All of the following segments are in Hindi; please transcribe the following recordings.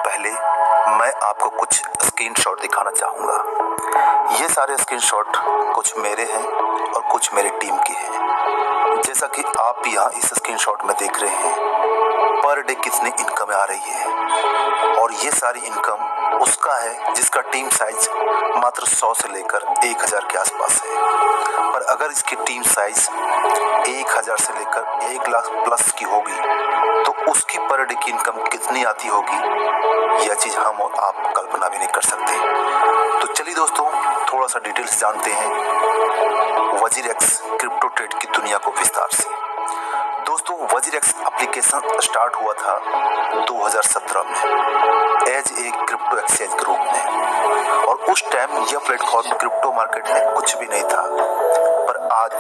पहले मैं आपको कुछ स्क्रीनशॉट दिखाना चाहूँगा। ये सारे स्क्रीनशॉट कुछ मेरे हैं और कुछ मेरी टीम के हैं। जैसा कि आप यहाँ इस स्क्रीनशॉट में देख रहे हैं, पर डे कितनी इनकम आ रही है, और ये सारी इनकम उसका है जिसका टीम साइज मात्र 100 से लेकर 1000 के आसपास है। पर अगर इसकी टीम साइज 1000 से लेकर 1 लाख प्लस की होगी तो उसकी पर डे की इनकम कितनी आती होगी, यह चीज़ हम और आप कल्पना भी नहीं कर सकते। तो चलिए दोस्तों, थोड़ा सा डिटेल्स जानते हैं वजीरेक्स क्रिप्टो ट्रेड की दुनिया को विस्तार से। दोस्तों, वजीरेक्स एप्लीकेशन स्टार्ट हुआ था 2017 में as a crypto exchange group में, और उस टाइम यह प्लेटफॉर्म क्रिप्टो मार्केट में कुछ भी नहीं था। पर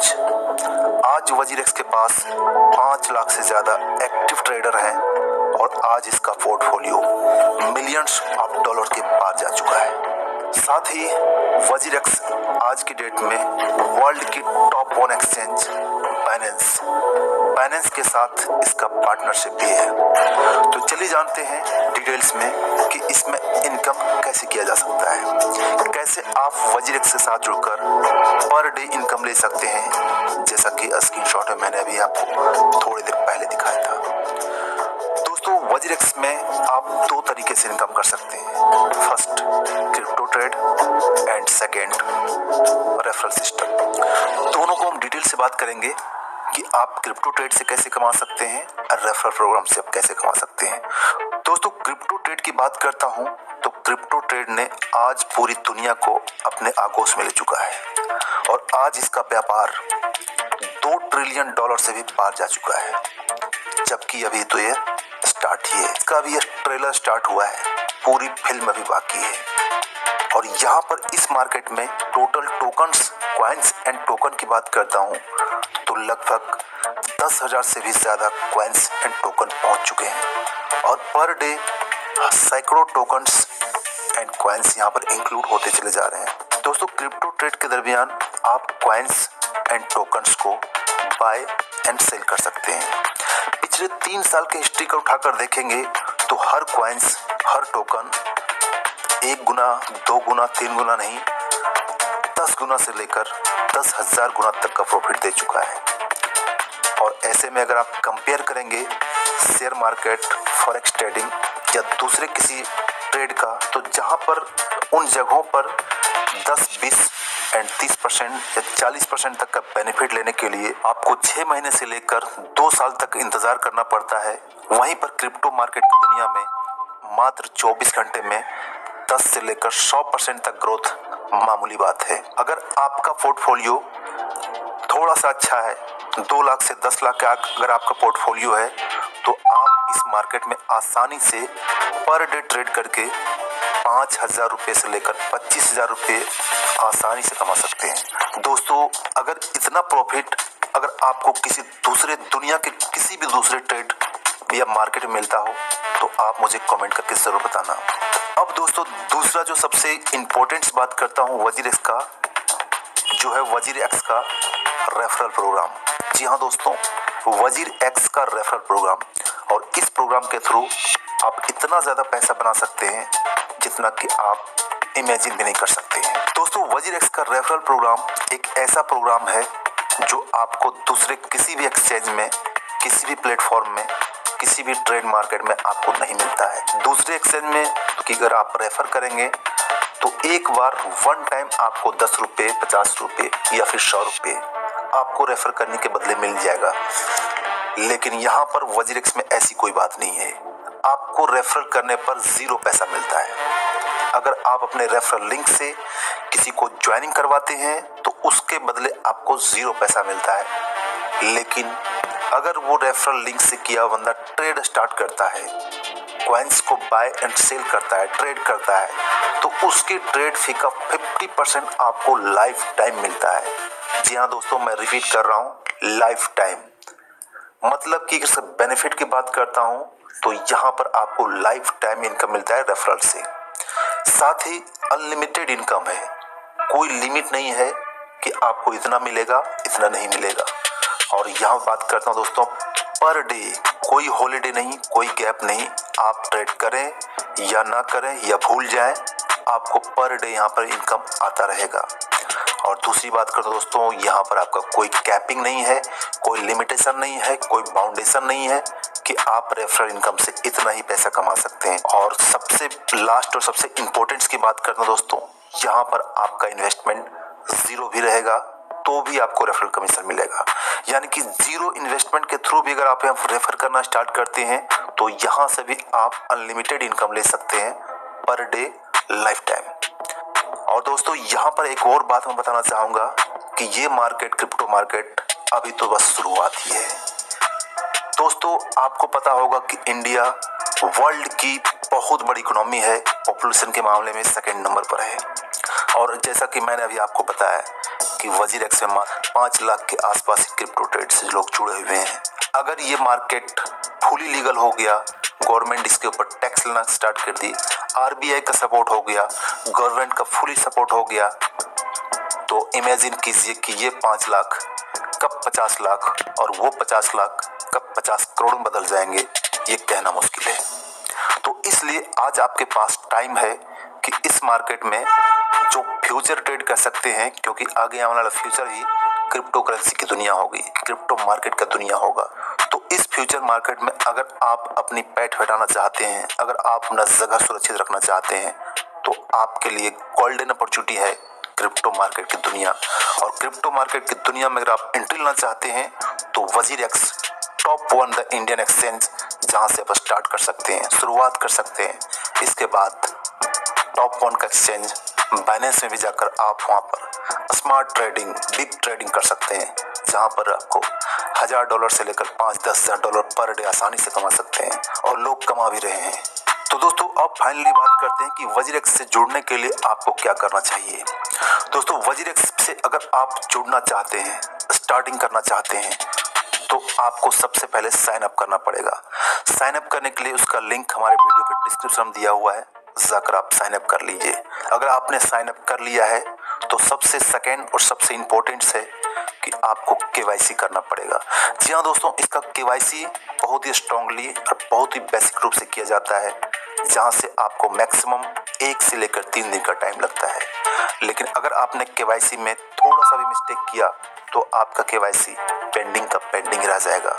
आज वजीरेक्स के पास 5 लाख से ज़्यादा एक्टिव ट्रेडर हैं, और आज इसका पोर्टफोलियो मिलियंस ऑफ डॉलर के पार जा चुका है। साथ ही वजीरेक्स आज की डेट में वर्ल्ड की टॉप 1 एक्सचेंज बाइनेंस के साथ इसका पार्टनरशिप भी है। तो चलिए जानते हैं डिटेल्स में कि इसमें इनकम कैसे किया जा सकता है, कैसे आप वजीरेक्स के साथ जुड़कर पर डे इनकम ले सकते हैं, जैसा कि स्क्रीनशॉट में मैंने अभी आपको थोड़ी देर पहले दिखाया था। दोस्तों, वजीरेक्स में आप 2 तरीके से इनकम कर सकते हैं। First crypto trade and second referral system. दोनों को हम डिटेल से बात करेंगे कि आप क्रिप्टो ट्रेड से कैसे कमा सकते हैं और रेफरल प्रोग्राम से आप कैसे कमा सकते हैं। दोस्तों, क्रिप्टो ट्रेड की बात करता हूं तो क्रिप्टो ट्रेड ने आज पूरी दुनिया को अपने आगोश में ले चुका है, और आज इसका व्यापार $2 ट्रिलियन से भी पार जा चुका है, जबकि अभी तो ये स्टार्ट ही है। इसका भी ट्रेलर स्टार्ट हुआ है, पूरी फिल्म अभी बाकी है। और यहाँ पर इस मार्केट में total tokens, coins and token की बात करता हूँ तो लगभग 10,000 से भी ज़्यादा कॉइन्स एंड टोकन पहुँच चुके हैं, और पर डे सैकड़ों टोकन्स एंड कॉइन्स यहाँ पर इंक्लूड होते चले जा रहे हैं। दोस्तों, क्रिप्टो ट्रेड के दरमियान आप कॉइन्स एंड टोकन्स को बाय एंड सेल कर सकते हैं। पिछले 3 साल के हिस्ट्री को उठाकर देखेंगे तो हर कॉइन्स, हर टोकन 1 गुना, 2 गुना, 3 गुना नहीं, 10 गुना से लेकर 10,000 गुना तक का प्रॉफिट दे चुका है। और ऐसे में अगर आप कंपेयर करेंगे शेयर मार्केट, फॉरेक्स ट्रेडिंग या दूसरे किसी ट्रेड का, तो जहां पर उन जगहों पर 10, 20 एंड 30% या 40% तक का बेनिफिट लेने के लिए आपको 6 महीने से लेकर 2 साल तक इंतजार करना पड़ता है, वहीं पर क्रिप्टो मार्केट की दुनिया में मात्र 24 घंटे में 10 से लेकर 100% तक ग्रोथ मामूली बात है। अगर आपका पोर्टफोलियो थोड़ा सा अच्छा है, 2 लाख से 10 लाख का अगर आपका पोर्टफोलियो है, तो आप इस मार्केट में आसानी से पर डे ट्रेड करके 5,000 रुपये से लेकर 25,000 रुपये आसानी से कमा सकते हैं। दोस्तों, अगर इतना प्रॉफिट अगर आपको किसी दूसरे दुनिया के किसी भी दूसरे ट्रेड या मार्केट में मिलता हो तो आप मुझे कमेंट करके ज़रूर बताना। अब दोस्तों, दूसरा जो सबसे इम्पोर्टेंट बात करता हूँ वजीरेक्स का, जो है वजीरेक्स का रेफरल प्रोग्राम। जी हाँ दोस्तों, वजीरेक्स का रेफरल प्रोग्राम, और इस प्रोग्राम के थ्रू आप इतना ज़्यादा पैसा बना सकते हैं जितना कि आप इमेजिन भी नहीं कर सकते हैं। दोस्तों, वजीरेक्स का रेफरल प्रोग्राम एक ऐसा प्रोग्राम है जो आपको दूसरे किसी भी एक्सचेंज में, किसी भी प्लेटफॉर्म में, किसी भी ट्रेड मार्केट में आपको नहीं मिलता है। दूसरे एक्सचेंज में कि अगर आप रेफर करेंगे तो एक बार वन टाइम आपको 10 रुपये, 50 रुपये या फिर 100 रुपये आपको रेफर करने के बदले मिल जाएगा। लेकिन यहाँ पर वजीरेक्स में ऐसी कोई बात नहीं है। आपको रेफर करने पर 0 पैसा मिलता है। अगर आप अपने रेफरल लिंक से किसी को ज्वाइनिंग करवाते हैं तो उसके बदले आपको 0 पैसा मिलता है। लेकिन अगर वो रेफरल लिंक से किया बंदा ट्रेड स्टार्ट करता है, कॉइन्स को बाय एंड सेल करता है, ट्रेड करता है, तो उसके ट्रेड फी का 50% आपको लाइफ टाइम मिलता है। जी हाँ दोस्तों, मैं रिपीट कर रहा हूँ, लाइफ टाइम। मतलब कि अगर बेनिफिट की बात करता हूँ तो यहाँ पर आपको लाइफ टाइम इनकम मिलता है रेफरल से। साथ ही अनलिमिटेड इनकम है, कोई लिमिट नहीं है कि आपको इतना मिलेगा, इतना नहीं मिलेगा। और यहाँ बात करता हूँ दोस्तों, पर डे कोई हॉलीडे नहीं, कोई गैप नहीं, आप ट्रेड करें या ना करें या भूल जाएं, आपको पर डे यहाँ पर इनकम आता रहेगा। और दूसरी बात करें दोस्तों, यहाँ पर आपका कोई कैपिंग नहीं है, कोई लिमिटेशन नहीं है, कोई बाउंडेशन नहीं है कि आप रेफरल इनकम से इतना ही पैसा कमा सकते हैं। और सबसे लास्ट और सबसे इम्पोर्टेंट की बात करना दोस्तों, यहाँ पर आपका इन्वेस्टमेंट जीरो भी रहेगा तो भी आपको रेफरल कमीशन मिलेगा। यानी कि जीरो इन्वेस्टमेंट के थ्रू भी अगर आप यहाँ रेफर करना स्टार्ट करते हैं तो यहाँ से भी आप अनलिमिटेड इनकम ले सकते हैं पर डे लाइफ टाइम। और दोस्तों यहाँ पर एक और बात मैं बताना चाहूँगा कि ये मार्केट, क्रिप्टो मार्केट अभी तो बस शुरुआत ही है। दोस्तों आपको पता होगा कि इंडिया वर्ल्ड की बहुत बड़ी इकोनॉमी है, पॉपुलेशन के मामले में सेकंड नंबर पर है। और जैसा कि मैंने अभी आपको बताया कि वजीरेक्स में 5 लाख के आसपास क्रिप्टो ट्रेड से लोग जुड़े हुए हैं। अगर ये मार्केट फुली लीगल हो गया, गवर्नमेंट इसके ऊपर टैक्स लेना स्टार्ट कर दी, आरबीआई का सपोर्ट हो गया, गवर्नमेंट का फुली सपोर्ट हो गया, तो इमेजिन कीजिए कि ये 5 लाख कब 50 लाख और वो 50 लाख कब 50 करोड़ में बदल जाएंगे, ये कहना मुश्किल है। तो इसलिए आज आपके पास टाइम है कि इस मार्केट में जो फ्यूचर ट्रेड कर सकते हैं, क्योंकि आगे आने वाला फ्यूचर ही क्रिप्टो करेंसी की दुनिया होगी, क्रिप्टो मार्केट का दुनिया होगा। तो इस फ्यूचर मार्केट में अगर आप अपनी पैठ हटाना चाहते हैं, अगर आप अपना जगह सुरक्षित रखना चाहते हैं, तो आपके लिए गोल्डन अपॉर्चुनिटी है क्रिप्टो मार्केट की दुनिया। और क्रिप्टो मार्केट की दुनिया में अगर आप एंट्री लेना चाहते हैं तो WazirX top 1 the Indian exchange, जहां से आप स्टार्ट कर सकते हैं, शुरुआत कर सकते हैं। इसके बाद टॉप 1 का एक्सचेंज बाइनेंस में भी जाकर आप वहां पर स्मार्ट ट्रेडिंग, बिग ट्रेडिंग कर सकते हैं, जहां पर आपको $1000 से लेकर $5-10 हज़ार डॉलर पर डे आसानी से कमा सकते हैं और लोग कमा भी रहे हैं। तो दोस्तों अब फाइनली बात करते हैं कि वजीरेक्स से जुड़ने के लिए आपको क्या करना चाहिए। दोस्तों वजीरेक्स से अगर आप जुड़ना चाहते हैं, स्टार्टिंग करना चाहते हैं, तो आपको सबसे पहले साइन अप करना पड़ेगा। साइन अप करने के लिए उसका लिंक हमारे वीडियो के डिस्क्रिप्शन में दिया हुआ है, जाकर आप साइन अप कर लीजिए। अगर आपने साइन अप कर लिया है तो सबसे सेकेंड और सबसे इम्पोर्टेंट है कि आपको केवाईसी करना पड़ेगा। जी हाँ दोस्तों, इसका केवाईसी बहुत ही स्ट्रांगली और बहुत ही बेसिक रूप से किया जाता है, जहां से आपको मैक्सिमम 1 से लेकर 3 दिन का टाइम लगता है। लेकिन अगर आपने केवाईसी में थोड़ा सा भी मिस्टेक किया तो आपका केवाईसी पेंडिंग का पेंडिंग रह जाएगा।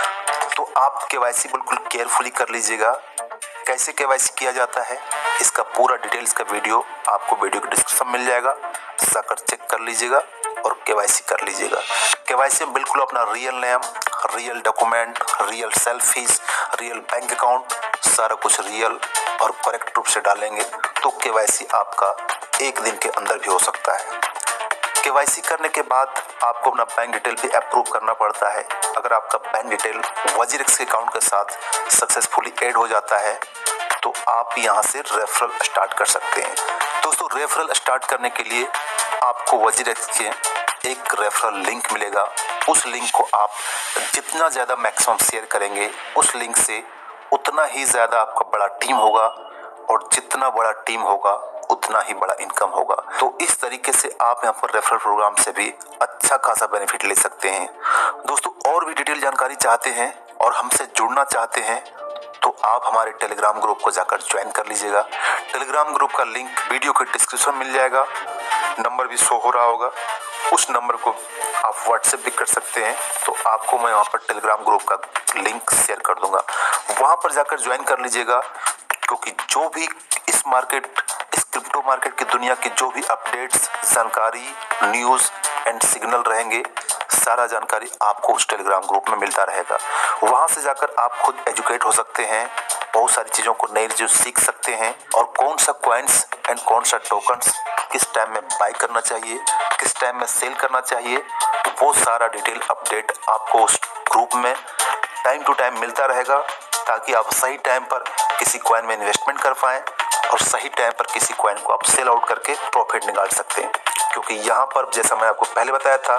तो आप केवाईसी बिल्कुल केयरफुली कर लीजिएगा। कैसे केवाईसी किया जाता है, इसका पूरा डिटेल्स का वीडियो आपको वीडियो के डिस्क्रिप्शन में मिल जाएगा, जाकर चेक कर लीजिएगा और केवाईसी कर लीजिएगा। केवाईसी में बिल्कुल अपना real name, real document, real selfies, real bank account, सारा कुछ रियल और करेक्ट रूप से डालेंगे तो केवाईसी आपका 1 दिन के अंदर भी हो सकता है। केवाईसी करने के बाद आपको अपना बैंक डिटेल भी अप्रूव करना पड़ता है। अगर आपका बैंक डिटेल वजीरेक्स के अकाउंट के साथ सक्सेसफुली ऐड हो जाता है तो आप यहां से रेफरल स्टार्ट कर सकते हैं। दोस्तों रेफरल स्टार्ट करने के लिए आपको वजीरेक्स के एक रेफरल लिंक मिलेगा। उस लिंक को आप जितना ज़्यादा मैक्सिमम शेयर करेंगे, उस लिंक से उतना ही ज़्यादा आपका बड़ा टीम होगा, और जितना बड़ा टीम होगा उतना ही बड़ा इनकम होगा। तो इस तरीके से आप यहाँ पर रेफरल प्रोग्राम से भी अच्छा खासा बेनिफिट ले सकते हैं। दोस्तों और भी डिटेल जानकारी चाहते हैं और हमसे जुड़ना चाहते हैं तो आप हमारे टेलीग्राम ग्रुप को जाकर ज्वाइन कर लीजिएगा। टेलीग्राम ग्रुप का लिंक वीडियो के डिस्क्रिप्शन मिल जाएगा, नंबर भी शो हो रहा होगा। उस नंबर को आप व्हाट्सएप भी कर सकते हैं, तो आपको मैं वहाँ पर टेलीग्राम ग्रुप का लिंक शेयर कर दूंगा, वहाँ पर जाकर ज्वाइन कर लीजिएगा। क्योंकि जो भी इस क्रिप्टो मार्केट की दुनिया की जो भी अपडेट्स, जानकारी, न्यूज़ एंड सिग्नल रहेंगे, सारा जानकारी आपको उस टेलीग्राम ग्रुप में मिलता रहेगा। वहाँ से जाकर आप खुद एजुकेट हो सकते हैं, बहुत सारी चीज़ों को नई चीज़ सीख सकते हैं, और कौन सा कॉइन्स एंड कौन सा टोकन्स किस टाइम में बाई करना चाहिए, किस टाइम में सेल करना चाहिए, वो सारा डिटेल अपडेट आपको उस ग्रुप में टाइम टू टाइम मिलता रहेगा, ताकि आप सही टाइम पर किसी कॉइन में इन्वेस्टमेंट कर पाएँ और सही टाइम पर किसी कॉइन को आप सेल आउट करके प्रॉफिट निकाल सकते हैं। क्योंकि यहाँ पर जैसा मैं आपको पहले बताया था,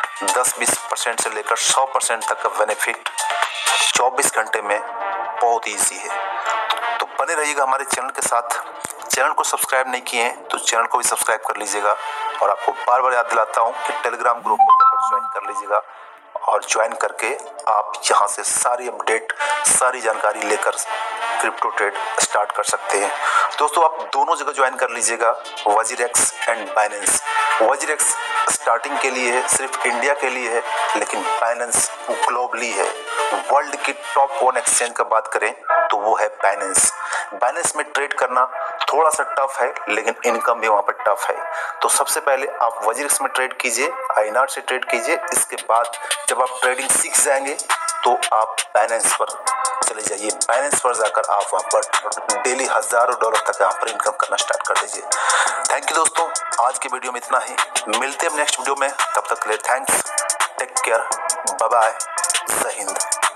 10-20% से लेकर 100% तक का बेनिफिट 24 घंटे में बहुत ईजी है। तो बने रहिएगा हमारे चैनल के साथ। चैनल को सब्सक्राइब नहीं किए हैं तो चैनल को भी सब्सक्राइब कर लीजिएगा, और आपको बार बार याद दिलाता हूँ कि टेलीग्राम ग्रुप को जाकर ज्वाइन कर लीजिएगा, और ज्वाइन करके आप यहाँ से सारी अपडेट, सारी जानकारी लेकर क्रिप्टो ट्रेड स्टार्ट कर सकते हैं। दोस्तों आप दोनों जगह ज्वाइन कर लीजिएगा, WazirX and Binance. WazirX starting के लिए है, सिर्फ इंडिया के लिए है, लेकिन बाइनेंस ग्लोबली है। वर्ल्ड की टॉप 1 एक्सचेंज का बात करें तो वो है बाइनेंस। बाइनेंस में ट्रेड करना थोड़ा सा टफ है, लेकिन इनकम भी वहाँ पर टफ है। तो सबसे पहले आप वजीरेक्स में ट्रेड कीजिए, आईएनआर से ट्रेड कीजिए। इसके बाद जब आप ट्रेडिंग सीख जाएंगे तो आप बाइनेंस पर चले जाइए। बाइनेंस पर जाकर आप वहाँ पर डेली हजारों डॉलर तक यहाँ पर इनकम करना स्टार्ट कर दीजिए। थैंक यू दोस्तों, आज के वीडियो में इतना ही। मिलते हैं नेक्स्ट वीडियो में, तब तक के लिए thanks, take care, bye bye, जय हिंद।